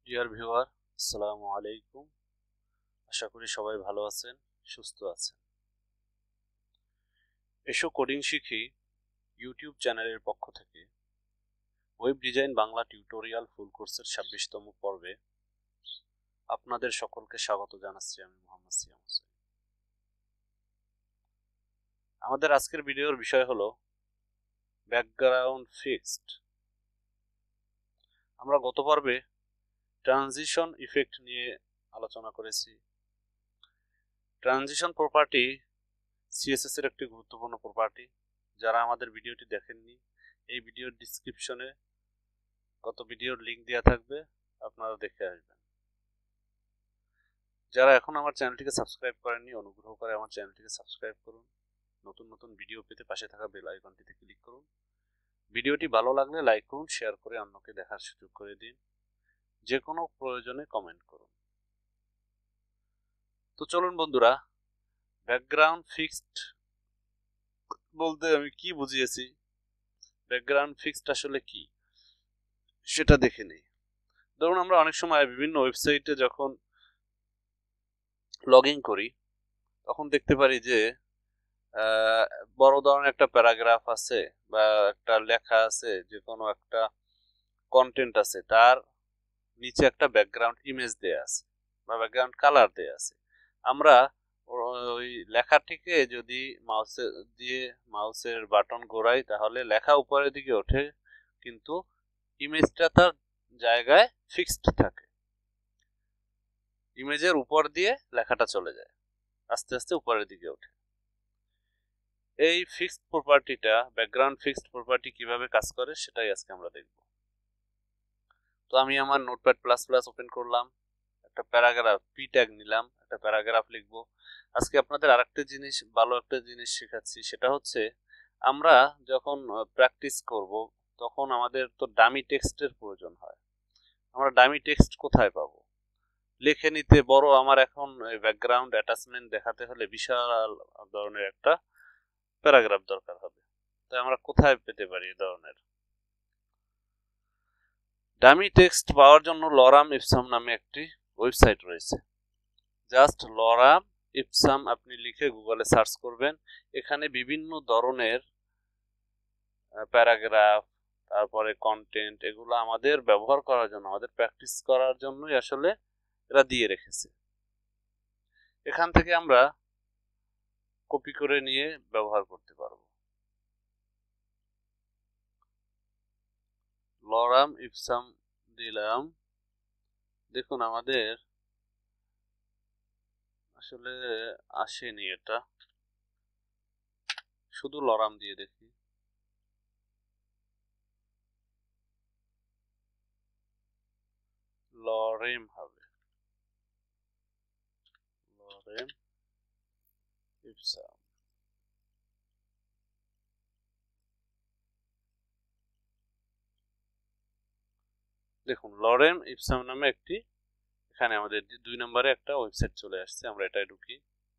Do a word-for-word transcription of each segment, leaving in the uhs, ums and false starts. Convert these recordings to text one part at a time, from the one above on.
Dear viewer, আসসালামু আলাইকুম। আশা করি সবাই ভালো আছেন, সুস্থ আছেন। এসো কোডিং শিখি ইউটিউব চ্যানেলের পক্ষ থেকে web design Bangla tutorial full কোর্সের ছাব্বিশতম পর্বে আপনাদের সকলকে স্বাগত জানাচ্ছি। আমি মোহাম্মদ সিয়াম হোসেন। আমাদের আজকের ভিডিওর বিষয় হলো ব্যাকগ্রাউন্ড ফিক্সড। আমরা গত পর্বে ট্রানজিশন ইফেক্ট নিয়ে আলোচনা করেছি। ট্রানজিশন প্রপার্টি সিএসএস এর একটি গুরুত্বপূর্ণ প্রপার্টি। যারা আমাদের ভিডিওটি দেখেননি, এই ভিডিওর ডিসক্রিপশনে গত ভিডিওর লিংক দেওয়া থাকবে, আপনারা দেখে আসবেন। যারা এখন আমার চ্যানেলটিকে সাবস্ক্রাইব করেননি, অনুগ্রহ করে আমার চ্যানেলটিকে সাবস্ক্রাইব করুন। নতুন নতুন ভিডিও পেতে পাশে থাকা বেল আইকনটিতে ক্লিক করুন। ভিডিওটি ভালো লাগলে লাইক করুন, শেয়ার করে অন্যকে দেখার সুযোগ করে দিন। যে কোনো প্রয়োজনে কমেন্ট করুন। তো চলুন বন্ধুরা, ব্যাকগ্রাউন্ড ফিক্সড বলতে আমি কি বুঝিয়েছি, ব্যাকগ্রাউন্ড ফিক্সড আসলে কি সেটা দেখে নেই। ধরুন আমরা অনেক সময় বিভিন্ন ওয়েবসাইটে যখন লগ ইন করি তখন দেখতে পারি যে বড় ধরনের একটা প্যারাগ্রাফ আছে বা একটা লেখা আছে, যে কোনো একটা কন্টেন্ট আছে, তার নিচে একটা ব্যাকগ্রাউন্ড ইমেজ দেয়া আছে বা ব্যাকগ্রাউন্ড কালার দেয়া আছে। আমরা ওই লেখাটিকে যদি মাউসে দিয়ে মাউসের বাটন ঘোরাই তাহলে লেখা উপরের দিকে ওঠে, কিন্তু ইমেজটা তার জায়গায় ফিক্সড থাকে। ইমেজের উপর দিয়ে লেখাটা চলে যায়, আস্তে আস্তে উপরের দিকে ওঠে। এই ফিক্সড প্রপার্টিটা, ব্যাকগ্রাউন্ড ফিক্সড প্রপার্টি কিভাবে কাজ করে সেটাই আজকে আমরা দেখব। তো আমি আমার নোটপ্যাড প্লাস প্লাস ওপেন করলাম, একটা প্যারাগ্রাফ পি ট্যাগ নিলাম, একটা প্যারাগ্রাফ লিখবো। আজকে আপনাদের আরেকটা জিনিস, ভালো একটা জিনিস শেখাচ্ছি, সেটা হচ্ছে আমরা যখন প্র্যাকটিস করব তখন আমাদের তো ডামি টেক্সটের প্রয়োজন হয়। আমরা ডামি টেক্সট কোথায় পাবো? লিখে নিতে বড় আমার এখন ব্যাকগ্রাউন্ড অ্যাটাচমেন্ট দেখাতে হলে বিশাল ধরনের একটা প্যারাগ্রাফ দরকার হবে। তাই আমরা কোথায় পেতে পারি এই ধরনের ডামি টেক্সট? পাওয়ার জন্য লরাম ইপসাম নামে একটি ওয়েবসাইট রয়েছে। জাস্ট লরাম ইপসাম আপনি লিখে গুগলে সার্চ করবেন। এখানে বিভিন্ন ধরনের প্যারাগ্রাফ, তারপরে কন্টেন্ট, এগুলো আমাদের ব্যবহার করার জন্য, আমাদের প্র্যাকটিস করার জন্যই আসলে এরা দিয়ে রেখেছে। এখান থেকে আমরা কপি করে নিয়ে ব্যবহার করতে পারবো। লরাম ইপসাম দিলাম, দেখুন আমাদের আসলে আসেনি, এটা শুধু লরাম দিয়ে দেখি। লরেম হবে, লরেম ইপসাম। দেখুন লরেম ইপসাম নামে একটি, এখানে আমাদের দুই নম্বরে একটা ওয়েবসাইট চলে আসছে। আমরা এটাই ঢুকি।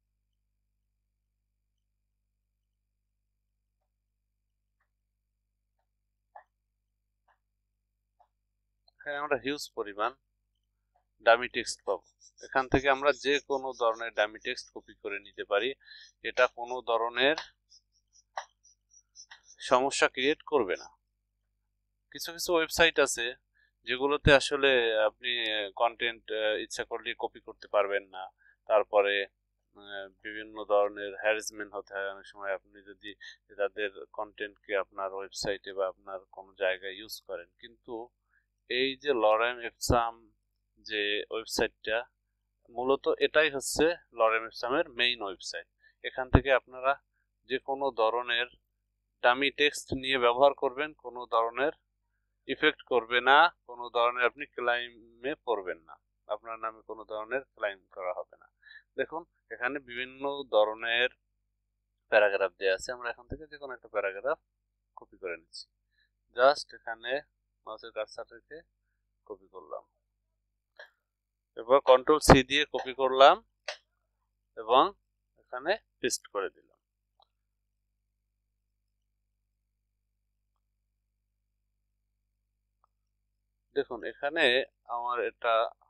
এখানে আমরা হিউজ পরিমাণ ডামি টেক্সট পাবো। এখান থেকে আমরা যে কোনো ধরনের ডামি টেক্সট কপি করে নিতে পারি। এটা কোনো ধরনের সমস্যা ক্রিয়েট করবে না। কিছু কিছু ওয়েবসাইট আছে যেগুলোতে আসলে আপনি কন্টেন্ট ইচ্ছা করলে কপি করতে পারবেন না। তারপরে বিভিন্ন ধরনের হ্যারাসমেন্ট হতে হয় অনেক সময়, আপনি যদি তাদের কন্টেন্টকে আপনার ওয়েবসাইটে বা আপনার কোনো জায়গায় ইউজ করেন। কিন্তু এই যে লরেম ইপসাম যে ওয়েবসাইটটা, মূলত এটাই হচ্ছে লরেম ইপসামের মেইন ওয়েবসাইট। এখান থেকে আপনারা যে কোনো ধরনের ডামি টেক্সট নিয়ে ব্যবহার করবেন, কোনো ধরনের ইফেক্ট করবে না, কোনো ধরনের আপনি ক্লাইমে পড়বেন না, আপনার নামে কোনো ধরনের ক্লাইম করা হবে না। দেখুন এখানে বিভিন্ন ধরনের প্যারাগ্রাফ দেওয়া আছে। আমরা এখান থেকে যে কোনো একটা প্যারাগ্রাফ কপি করে নিচ্ছি। জাস্ট এখানে মাউসের কার্সার রেখে কপি করলাম, এরপর কন্ট্রোল সি দিয়ে কপি করলাম এবং এখানে পেস্ট করে দিলাম। দেখুন এখানে আমার এটা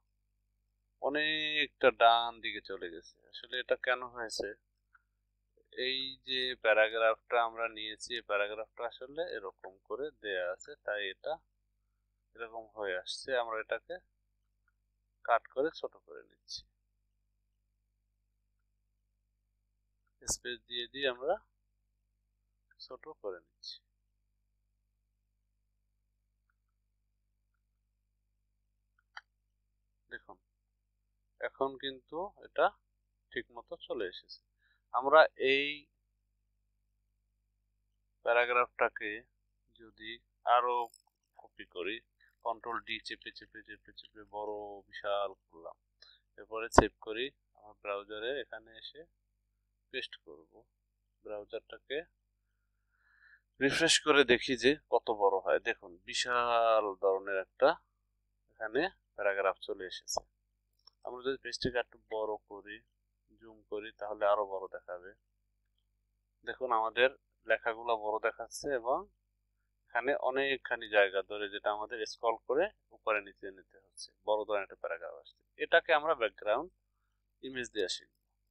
অনেকটা ডান দিকে চলে গেছে। আসলে এটা কেন হয়েছে, এই যে প্যারাগ্রাফটা আমরা নিয়েছি এই প্যারাগ্রাফটা আসলে এরকম করে দেয়া আছে, তাই এটা এরকম হয়ে আসছে। আমরা এটাকে কাট করে ছোট করে নিচ্ছি, স্পেস দিয়ে দিয়ে আমরা ছোট করে নিচ্ছি। দেখুন এখন কিন্তু এটা ঠিক মতো চলে এসেছে। আমরা এই প্যারাগ্রাফটাকে যদি আরো কপি করি, কন্ট্রোল ডি চেপে চেপে চেপে চেপে বড় বিশাল করলাম, এরপরে সেভ করি আমার ব্রাউজারে, এখানে এসে পেস্ট করব। ব্রাউজারটাকে রিফ্রেশ করে দেখি যে কত বড় হয়। দেখুন বিশাল ধরনের একটা এখানে প্যারাগ্রাফ চলে এসেছে। আমরা যদি পেজটাকে একটু বড় করি, জুম করি, তাহলে আরো বড় দেখাবে। দেখুন আমাদের লেখাগুলো বড় দেখাচ্ছে এবং এখানে অনেকখানি জায়গা ধরে, যেটা আমাদের স্ক্রল করে উপরে নিচে নিতে হচ্ছে, বড় ধরনের একটা প্যারাগ্রাফ আসছে। এটাকে আমরা ব্যাকগ্রাউন্ড ইমেজ দিয়ে শিখব।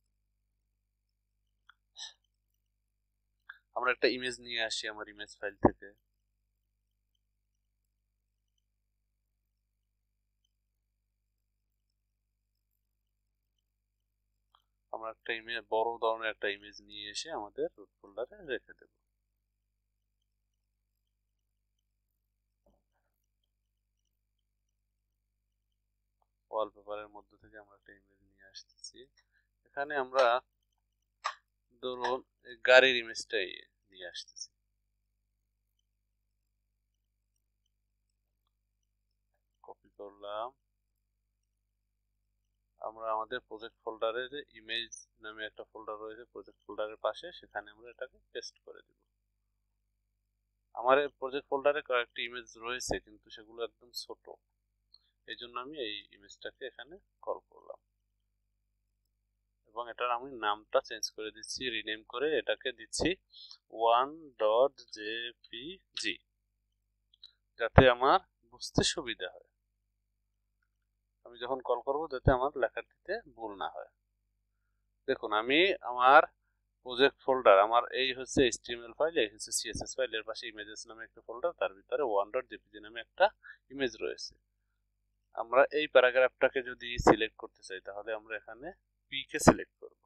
আমরা একটা ইমেজ নিয়ে আসি আমার ইমেজ ফাইল থেকে। আমরা একটা ইমেজ, বড় ধরনের একটা ইমেজ নিয়ে এসে আমাদের রুট ফোল্ডারে রেখে দেব। ওয়ালপেপারের মধ্যে থেকে আমরা একটা ইমেজ নিয়ে আসতেছি। এখানে আমরা ধরুন গাড়ির ইমেজটাই নিয়ে আসতেছি। কপি করলাম, আমরা আমাদের প্রজেক্ট ফোল্ডারে যে ইমেজ নামে একটা ফোল্ডার রয়েছে প্রজেক্ট ফোল্ডারের পাশে, সেখানে আমরা এটাকে পেস্ট করে দেব। আমার এই প্রজেক্ট ফোল্ডারে কয়েকটি ইমেজ রয়েছে কিন্তু সেগুলো একদম ছোট, এই জন্য আমি এই ইমেজটাকে এখানে কল করলাম এবং এটার আমি নামটা চেঞ্জ করে দিচ্ছি, রিনেম করে এটাকে দিচ্ছি ওয়ান ডট জেপিজি, যাতে আমার বুঝতে সুবিধা হয়। আমি যখন কল করব যাতে আমার লেখাটিতে ভুল না হয়। দেখুন আমি আমার প্রজেক্ট ফোল্ডার, আমার এই হচ্ছে এইচটিএমএল ফাইল, এই হচ্ছে সিএসএস ফাইল, এর পাশে ইমেজেস নামে একটা ফোল্ডার, তার ভিতরে ওয়ান ডট জেপিজি নামে একটা ইমেজ রয়েছে। আমরা এই প্যারাগ্রাফটাকে যদি সিলেক্ট করতে চাই তাহলে আমরা এখানে পি কে সিলেক্ট করব,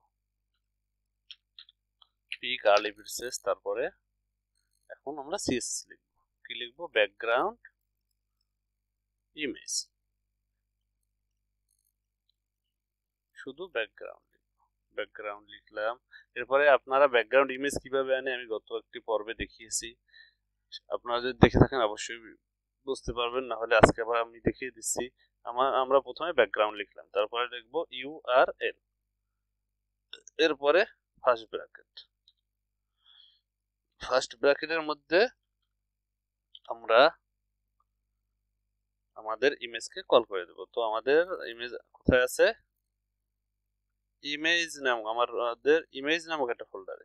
পি কার্লি ব্রেসেস, তারপরে এখন আমরা সিএসএস লিখব। কি লিখব? ব্যাকগ্রাউন্ড ইমেজ, শুধু ব্যাকগ্রাউন্ড ব্যাকগ্রাউন্ড লিখলাম। এরপরে আপনারা ব্যাকগ্রাউন্ড ইমেজ কিভাবে আনে আমি গত একটি পর্বে দেখিয়েছি, আপনারা যদি দেখে থাকেন অবশ্যই বুঝতে পারবেন, না হলে আজকে আবার আমি দেখিয়ে দিচ্ছি। আমার আমরা প্রথমে ব্যাকগ্রাউন্ড লিখলাম, তারপরে লিখব ইউআরএল, এরপরে ফার্স্ট ব্র্যাকেট, ফার্স্ট ব্র্যাকেটের মধ্যে আমরা আমাদের ইমেজকে কল করে দেব। তো আমাদের ইমেজ কোথায় আছে? ইমেজ নাম, আমাদের ইমেজ নামক একটা ফোল্ডারে,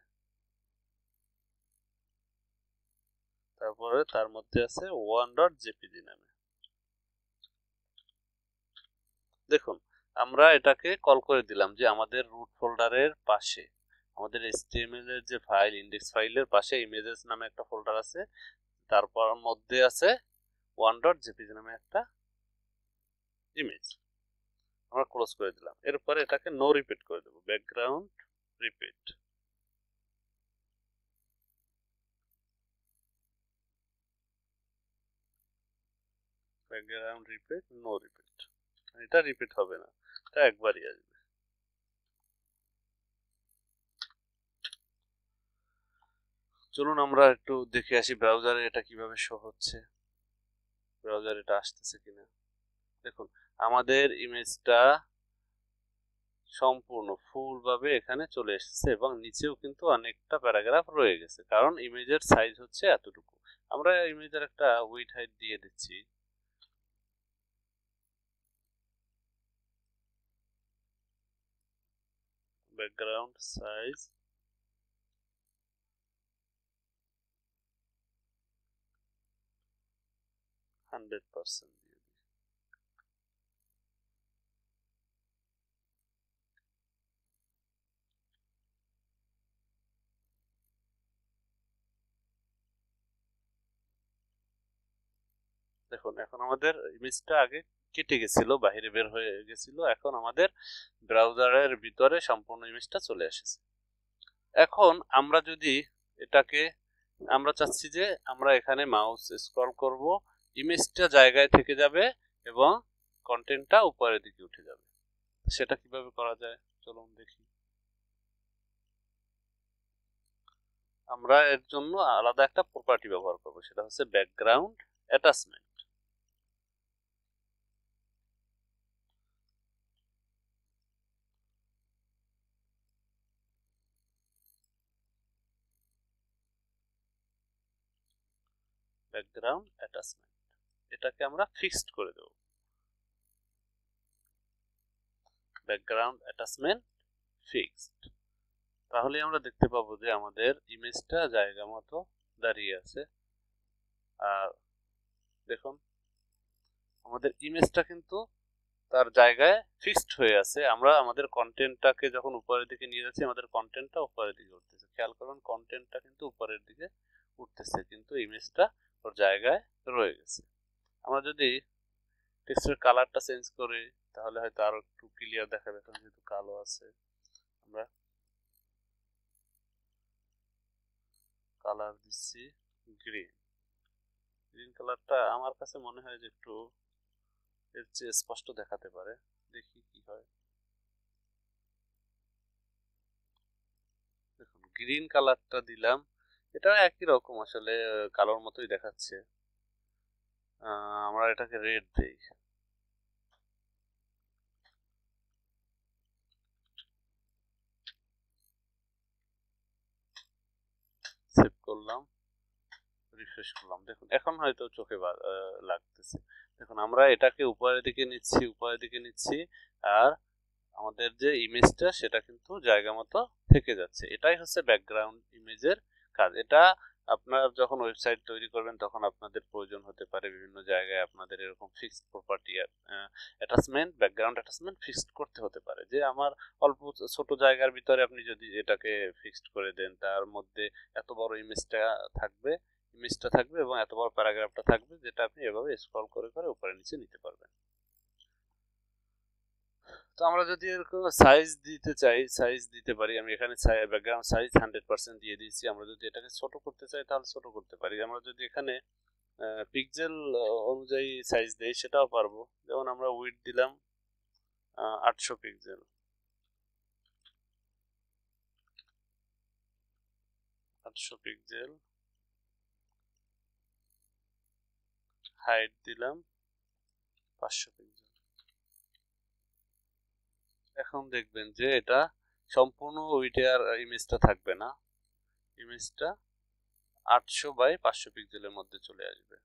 তারপরে তার মধ্যে আছে ওয়ান ডট জেপিজি নামে। দেখুন আমরা এটাকে কল করে দিলাম যে আমাদের রুট ফোল্ডারের পাশে, আমাদের এইচটিএমএল এর যে ফাইল, ইন্ডেক্স ফাইলের পাশে ইমেজেস নামে একটা ফোল্ডার আছে, তারপর মধ্যে আছে ওয়ান ডট জেপিজি নামে একটা ইমেজ। আমরা ক্লোজ করে দিলাম, এরপরে এটাকে নো রিপিট করে দেব, background repeat. Background repeat, no repeat, এটা রিপিট হবে না, এটা একবারই আসবে। চলুন আমরা একটু দেখে আসি ব্রাউজারে এটা কিভাবে শো হচ্ছে, ব্রাউজারে এটা আসতেছে কিনা। দেখুন আমাদের ইমেজটা সম্পূর্ণ ফুল ভাবে এখানে চলে এসেছে এবং নিচেও কিন্তু অনেকটা প্যারাগ্রাফ রয়ে গেছে, কারণ ইমেজের সাইজ হচ্ছে এতটুকু। আমরা ইমেজের একটা উইডথ হাইট দিয়ে দিচ্ছি, ব্যাকগ্রাউন্ড সাইজ হান্ড্রেড পার্সেন্ট দিয়ে দিই। দেখুন এখন আমাদের ইমেজটা আগে কেটে গেছিল, বাইরে বের হয়ে গেছিল, এখন আমাদের ব্রাউজারের ভিতরে সম্পূর্ণ ইমেজটা চলে এসেছে। এখন আমরা যদি এটাকে আমরা চাচ্ছি যে আমরা এখানে মাউস স্ক্রল করব, ইমেজটা জায়গায় থেকে যাবে এবং কন্টেন্টটা উপরের দিকে উঠে যাবে। সেটা কিভাবে করা যায় চলুন দেখি। আমরা এর জন্য আলাদা একটা প্রপার্টি ব্যবহার করব, সেটা হচ্ছে ব্যাকগ্রাউন্ড অ্যাটাচমেন্ট। ব্যাকগ্রাউন্ড অ্যাটাচমেন্ট এটাকে আমরা ফিক্সড করে দেব। ব্যাকগ্রাউন্ড অ্যাটাচমেন্ট ফিক্সড, তাহলে আমরা দেখতে পাবো যে আমাদের ইমেজটা জায়গা মতো দাঁড়িয়ে আছে। আর দেখুন আমাদের ইমেজটা কিন্তু তার জায়গায় ফিক্সড হয়ে আছে। আমরা আমাদের কন্টেন্টটাকে যখন উপরের দিকে নিয়ে যাচ্ছি, আমাদের কন্টেন্টটা উপরের দিকে উঠতেছে। খেয়াল করুন কন্টেন্টটা কিন্তু উপরের দিকে উঠতেছে, কিন্তু ইমেজটা ওর জায়গায় রয়ে গেছে। আমরা যদি টেক্সটের কালারটা চেঞ্জ করি তাহলে হয়তো আরো একটু ক্লিয়ার দেখাবে, এখন যেহেতু কালো আছে। আমরা কালার দিচ্ছি গ্রিন। গ্রিন কালারটা আমার কাছে মনে হয় যে একটু এর চেয়ে স্পষ্ট দেখাতে পারে, দেখি কি হয়। দেখুন গ্রিন কালারটা দিলাম, এটা একই রকম আসলে কালোর মতোই দেখাচ্ছে। আমরা এটাকে রেড দেই, সেভ করলাম, রিফ্রেশ করলাম। দেখুন এখন হয়তো চোখে লাগতেছে। দেখুন আমরা এটাকে উপরের দিকে নিচ্ছি, উপরের দিকে নিচ্ছি, আর আমাদের যে ইমেজটা সেটা কিন্তু জায়গা মতো থেকে যাচ্ছে। এটাই হচ্ছে ব্যাকগ্রাউন্ড ইমেজের কাজ। এটা আপনার যখন ওয়েবসাইট তৈরি করবেন তখন আপনাদের প্রয়োজন হতে পারে বিভিন্ন জায়গায় আপনাদের এরকম fixed property attachment, background attachment fixed করতে হতে পারে। যে আমার অল্প ছোট জায়গার ভিতরে আপনি যদি এটাকে ফিক্সড করে দেন, তার মধ্যে এত বড় ইমেজটা থাকবে ইমেজটা থাকবে এবং এত বড় প্যারাগ্রাফটা থাকবে, যেটা আপনি এভাবে স্ক্রল করে করে উপরে নিচে নিতে পারবেন। তো আমরা যদি এরকম সাইজ দিতে চাই, সাইজ দিতে পারি। আমি এখানে ব্যাকগ্রাউন্ড সাইজ হান্ড্রেড পার্সেন্ট দিয়ে দিয়েছি। আমরা যদি এটাকে ছোট করতে চাই তাহলে ছোট করতে পারি। আমরা যদি এখানে পিক্সেল অনুযায়ী সাইজ দেই সেটাও পারবো। যেমন আমরা উইডথ দিলাম আটশো পিক্সেল, আটশো পিক্সেল, হাইট দিলাম পাঁচশো পিক্সেল। এখন দেখবেন যে এটা সম্পূর্ণ উইডথে আর ইমেজটা থাকবে না, ইমেজটা আটশো বাই পাঁচশো পিক্সেলের মধ্যে চলে আসবে।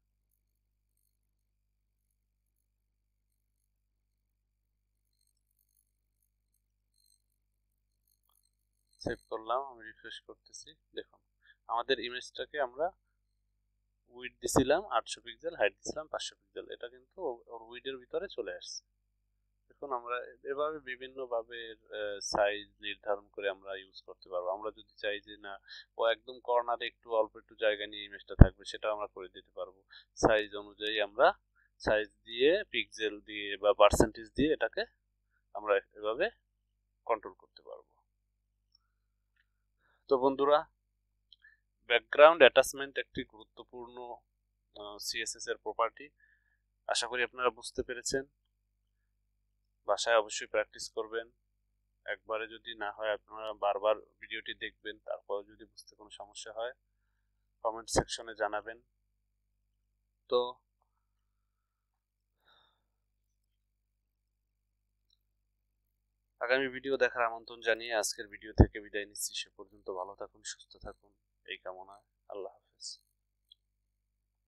সেভ করলাম, আমি রিফ্রেশ করতেছি। দেখুন আমাদের ইমেজটাকে আমরা উইডথ দিছিলাম আটশো পিক্সেল, হাইট দিছিলাম পাঁচশো পিক্সেল, এটা কিন্তু ওর উইডথের ভিতরে চলে আসছে। দেখুন আমরা এভাবে বিভিন্নভাবে সাইজ নির্ধারণ করে আমরা ইউজ করতে পারবো। আমরা যদি চাই যে না ও একদম কর্নারে একটু অল্প একটু জায়গা নিয়ে ইমেজটা থাকবে, সেটা আমরা করে দিতে পারবো। সাইজ অনুযায়ী আমরা সাইজ দিয়ে, পিক্সেল দিয়ে বা পার্সেন্টেজ দিয়ে এটাকে আমরা এভাবে কন্ট্রোল করতে পারবো। তো বন্ধুরা, ব্যাকগ্রাউন্ড অ্যাটাচমেন্ট একটি গুরুত্বপূর্ণ সিএসএস এর প্রপার্টি। আশা করি আপনারা বুঝতে পেরেছেন। বাসায় অবশ্যই প্র্যাকটিস করবেন। একবারে যদি না হয় আপনারা বারবার ভিডিওটি দেখবেন, তারপর যদি বুঝতে কোনো সমস্যা হয় কমেন্ট সেকশনে জানাবেন। তো আগামী ভিডিও দেখার আমন্ত্রণ জানিয়ে আজকের ভিডিও থেকে বিদায় নিচ্ছি। সে পর্যন্ত ভালো থাকুন, সুস্থ থাকুন এই কামনায়। আল্লাহ হাফেজ।